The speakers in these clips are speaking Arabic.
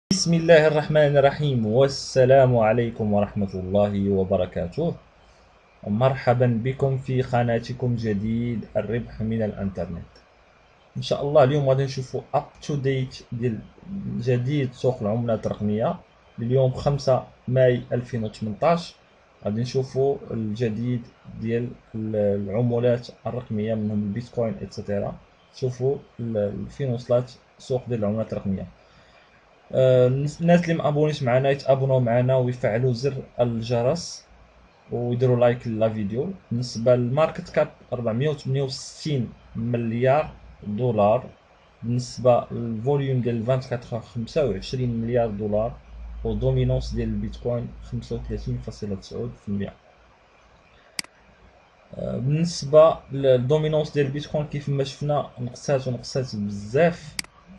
بسم الله الرحمن الرحيم والسلام عليكم ورحمة الله وبركاته. مرحبا بكم في قناتكم جديد الربح من الانترنت. ان شاء الله اليوم غادي نشوفوا اب تو ديت ديال جديد سوق العملات الرقمية. اليوم 5 ماي 2018 غادي نشوفوا الجديد ديال العملات الرقمية منهم البيتكوين اتسيتيرا. شوفوا فين وصلت سوق ديال العملات الرقمية. الناس اللي مابونيش معنا يتابوناو معنا ويفعلوا زر الجرس ويديروا لايك لا فيديو. بالنسبه للماركت كاب 468 مليار دولار. بالنسبه للفوليوم ديال 24 25 مليار دولار. ودومينونس ديال البيتكوين 35.9%. بالنسبه للدومينونس ديال البيتكوين كيف ما شفنا نقصات بزاف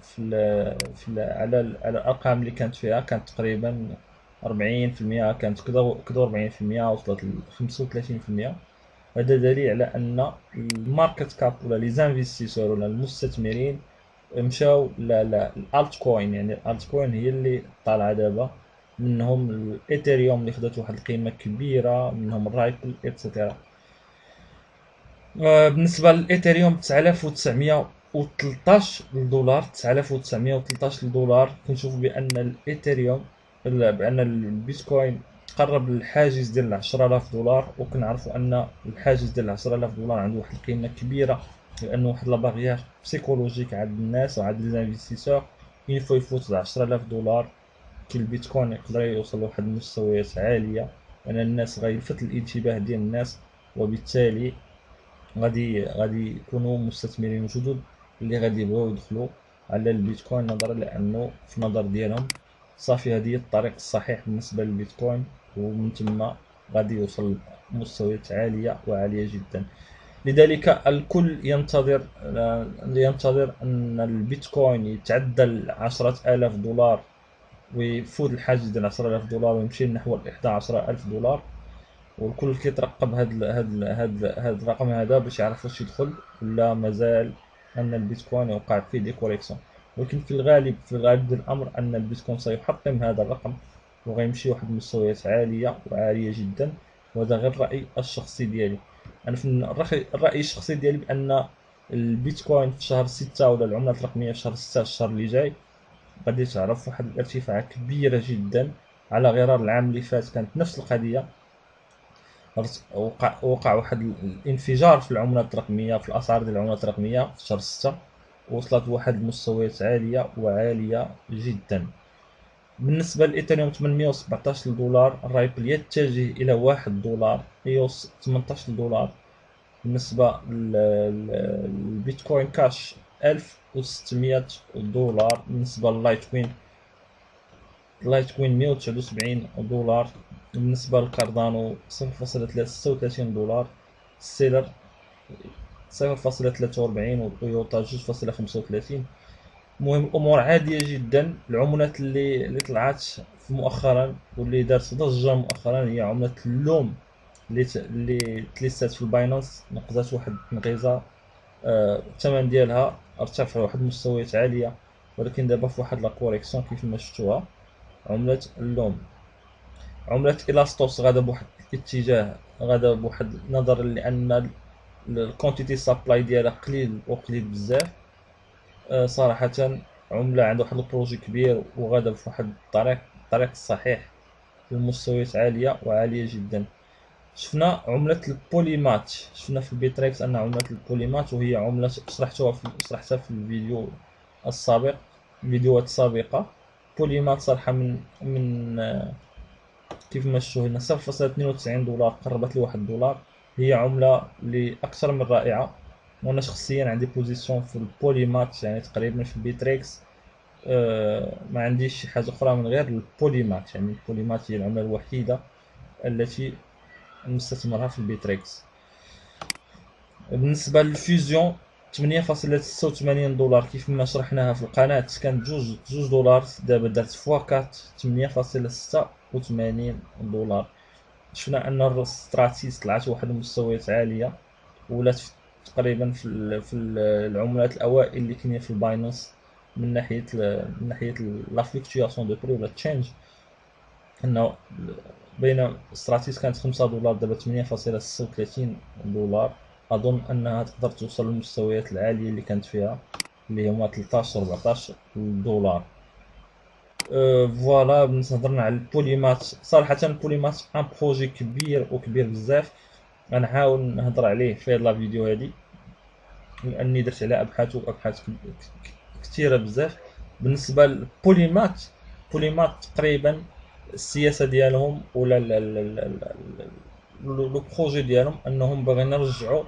على الارقام اللي كانت فيها. كانت تقريبا 40%، كانت كدا 40%، وصلت ل 35%. هذا دليل على ان الماركت كاب ولا لي زانفيستيسور ولا المستثمرين مشاو للالت كوين. يعني الالت كوين هي اللي طالعه دابا، منهم الايثيريوم اللي خدات واحد القيمه كبيره، منهم الرايبل ايتترا. بالنسبه للايثيريوم 9913 دولار. 9913 دولار. كنشوفوا بان الايثيريوم بان البيتكوين قرب للحاجز ديال 10000 دولار. وكنعرفوا ان الحاجز ديال 10000 دولار عنده واحد القيمه كبيره، لانه واحد لا باغيير بسيكولوجيك عند الناس وعند لي زانفيستيسور. يفوت ل 10000 دولار كي البيتكوين يقدر يوصل لواحد المستويات عاليه، لان الناس غيلفت الانتباه ديال الناس، وبالتالي غادي يكونوا مستثمرين جدد اللي غادي يبغيو يدخلوا على البيتكوين، نظرا لانه في النظر ديالهم صافي هذه الطريق الصحيح بالنسبه للبيتكوين، ومن ثم غادي يوصل مستويات عاليه جدا. لذلك الكل ينتظر ان البيتكوين يتعدى 10000 دولار ويفوت الحاجز ديال 10000 دولار ويمشي نحو 11000 دولار. والكل كيترقب هاد الرقم هذا باش يعرف واش يدخل ولا مازال ان البيتكوين يوقع فيه دي كوريكسيون. ولكن في الغالب ديال الامر ان البيتكوين سيحطم هذا الرقم وغيمشي واحد المستويات عاليه جدا. وهذا غير الراي الشخصي ديالي. انا في الراي الشخصي ديالي بان البيتكوين في شهر 6 ولا العملات الرقميه في شهر 6 الشهر اللي جاي غادي تعرف واحد الارتفاع كبيره جدا. على غرار العام اللي فات كانت نفس القضيه. وقع واحد الانفجار في العملات الرقميه، في الاسعار ديال العملات الرقميه في شهر 6. وصلت لواحد المستويات عاليه جدا. بالنسبه للايثيريوم 817 دولار. الرايبل يتجه الى 1 دولار. ايوس 18 دولار. بالنسبه للبيتكوين كاش 1600 دولار. بالنسبه للايت كوين 179 دولار. بالنسبة للكاردانو 0.36 دولار. السيلر 0.43. وتويوتا 2.35. المهم الأمور عادية جدا. العملات اللي طلعت مؤخرا واللي دارت ضجة مؤخرا هي عملة اللوم اللي تليستات في الباينانس. نقزات واحد التنغيزة. الثمن ديالها ارتفع لواحد المستويات عالية، ولكن دابا في واحد لا كوريكسيون كيف ما شفتوها. عملة اللوم. عملة إلاستوس غادا بواحد الاتجاه، غادا بواحد نظرا لأن الكونتيتي سابلاي ديالها قليل بزاف. صراحة عملة عندها واحد البروجي كبير وغادا بواحد الطريق الصحيح للمستويات عالية جدا. شفنا عملة البوليمات. شفنا في البيتريكس أن عملة البوليمات، وهي عملة شرحتها في الفيديوهات السابقة. بوليمات صراحة من كيف ما شفتوا هنا 0.92 دولار، قربت لواحد دولار. هي عملة اللي أكثر من رائعة. وأنا شخصيا عندي بوزيسيون في البوليمات، يعني تقريبا في البيتريكس. ما عنديش شي حاجة أخرى من غير البوليمات. يعني البوليمات هي العملة الوحيدة التي نستثمرها في البيتريكس. بالنسبة للفيزيون 8.86 دولار. كيف ما شرحناها في القناة كانت جوج دولار، دابا دارت فواكات 8.86 دولار. شفنا ان الستراتيس طلعت واحد المستويات عاليه، ولات تقريبا في العملات الاوائل اللي كاينين في الباينانس. من ناحيه لا فلكتواسيون دو بري ولا تشينج، انه بين ستراتيس كانت 5 دولار دابا 8.36 دولار. اظن انها تقدر توصل للمستويات العاليه اللي كانت فيها، اللي هما 13 14 دولار. فوالا. بالنسبه هضرنا على البوليمات، صراحه البوليمات ان بروجي كبير وكبير بزاف. غنحاول نهضر عليه في هاد لا فيديو هادي، لاني درت عليه ابحاث كثيره بزاف. بالنسبه للبوليمات، بوليمات تقريبا السياسه ديالهم ولا لو بروجي ديالهم انهم باغيين يرجعوا،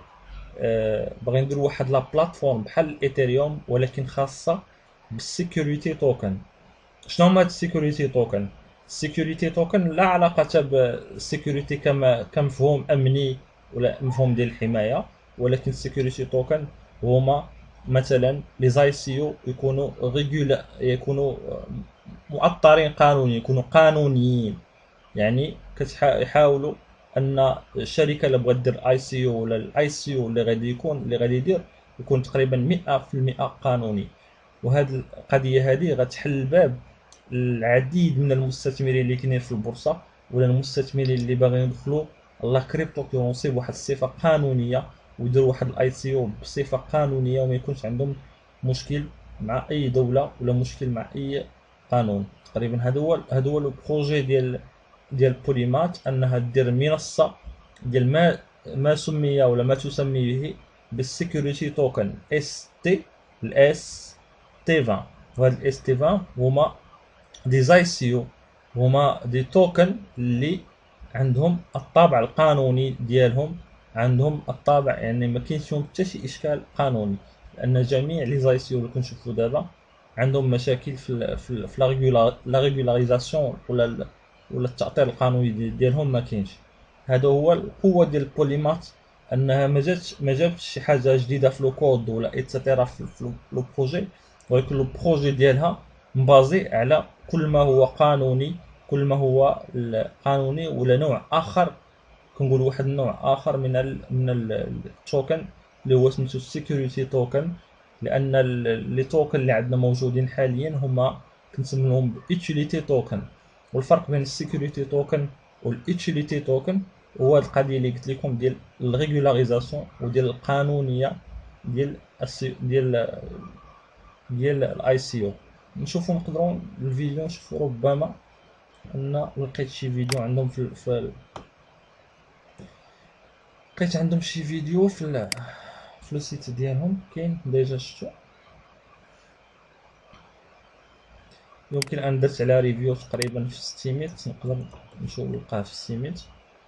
باغيين يديروا واحد لا بلاتفورم بحال الايثيريوم ولكن خاصه بالسيكوريتي توكن. شنو هما هاد السيكوريتي توكن؟ السيكوريتي توكن لا علاقه بالسيكوريتي كما كمفهوم امني ولا مفهوم ديال الحمايه، ولكن السيكوريتي توكن هما مثلا لي زاي سي او يكونوا يكونوا مؤطرين قانونيا، يكونوا قانونيين. يعني يحاولوا ان الشركه اللي بغات دير اي سي او ولا الاي سي او اللي غادي يدير يكون تقريبا 100% قانوني. وهذه القضيه هذه غتحل الباب العديد من المستثمرين اللي كاينين في البورصه ولا المستثمرين اللي باغيين يدخلوا لا كريبتو كيرونسي بواحد الصفه قانونيه، ويديروا واحد الاي سي او بصفه قانونيه، وما يكونش عندهم مشكل مع اي دوله ولا مشكل مع اي قانون. تقريبا هذا هو البروجي ديال بوليمات، انها دير منصه ديال ما سمي ولا ما تسمي به بالسيكوريتي توكن اس تي، الاس تي 20. وهاد الاس تي 20 هما دي زاي سي او، هما دي توكن اللي عندهم الطابع القانوني ديالهم، عندهم الطابع يعني ما كاينش فيهم حتى شي اشكال قانوني. لان جميع لي زاي سي او اللي كنشوفوا دابا عندهم مشاكل في لا ريغولاريزاسيون ولا التاطير القانوني ديالهم ما كاينش. هذا هو القوه ديال البوليمات، انها ما جابتش شي حاجه جديده في لو كود ولا ايتترا في لو بروجي، ولكن لو بروجي ديالها مبازي على كل ما هو قانوني، كل ما هو قانوني ولا نوع اخر. كنقول واحد النوع اخر من التوكن اللي هو سميتو سيكوريتي توكن. لان لي توكن اللي عندنا موجودين حاليا هما كنسميوهم يوتيليتي توكن. والفرق بين السيكوريتي توكن واليوتيليتي توكن هو هاد القضيه اللي قلت لكم ديال الريغولاريزاسيون وديال القانونيه ديال ديال الاي سي او. نشوفوا نقدروا الفيديو، نشوفوا ربما ان لقيت شي فيديو عندهم لقيت عندهم شي فيديو في السيت ديالهم كاين ديجا شفتو. يمكن ان درت على ريفيو تقريبا في ستيميت، نقدر نشوف نلقاه في ستيميت.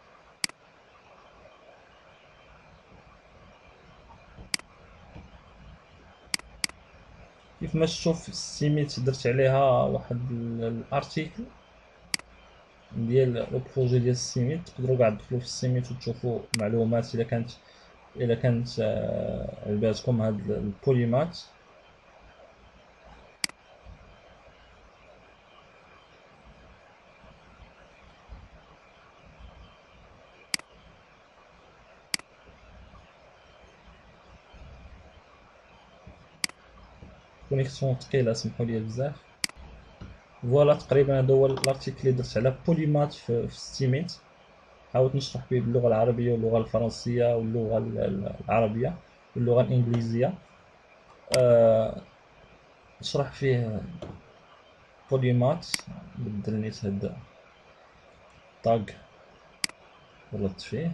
كيف ما شفتوا في ستيميت درت عليها واحد الارتيكل ديال البروجي ديال ستيميت. تقدروا كاع تدخلوا في ستيميت وتشوفوا معلومات الا كانت على بالكم هاد البوليمات. كونيكسيون ثقيله، سمحوا لي بزاف. فوالا تقريبا هذا هو الارتيكل اللي درت على بوليمات في ستيميت. حاولت نشرح به باللغه العربيه واللغه الفرنسيه واللغه العربيه واللغه الانجليزيه. نشرح فيه بوليمات. بدل نيت هاد طاق غلطت فيه.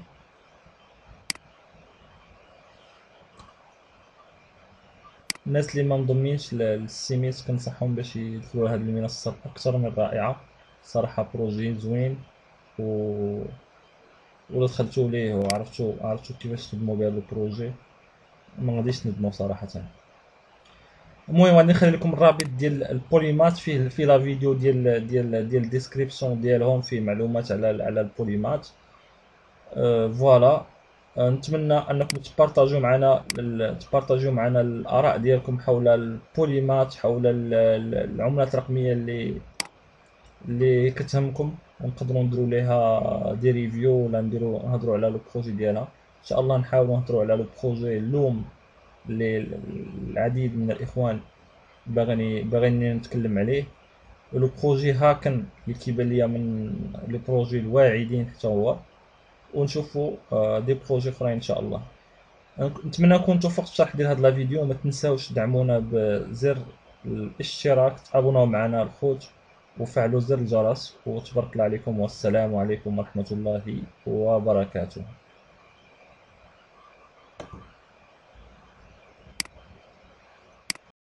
الناس اللي ما منضمينش للسيميت كنصحهم باش يدخلوا لهاد المنصه اكثر من رائعه. صراحه بروجي زوين، و ولا دخلتوا ليه وعرفتوا كيفاش تخدموا بهذا البروجي ما غاديش ندموا صراحه. المهم غادي نخلي لكم الرابط ديال البوليمات في لا فيديو ديال الديسكريبسيون ديالهم، فيه معلومات على البوليمات. فوالا. نتمنى انكم تبارطاجيو معنا الاراء ديالكم حول البوليمات، حول العملات الرقميه اللي كتهمكم، ونقدروا نديروا ليها دي ريفيو ولا نهضروا على لو بروجي ديالها. ان شاء الله نحاولوا نهضروا على لو بروجي اللوم اللي العديد من الاخوان باغيني نتكلم عليه. لو بروجي هاكن اللي كيبان ليا من لي بروجي الواعدين حتى هو، ونشوفوا دي بروجي اخرين ان شاء الله. نتمنى نكون توفقت في شرح ديال هذا لا فيديو. ما تنساوش دعمونا بزر الاشتراك، تابوناو معنا الخوت، وفعلوا زر الجرس. وتبارك الله عليكم، والسلام عليكم ورحمة الله وبركاته.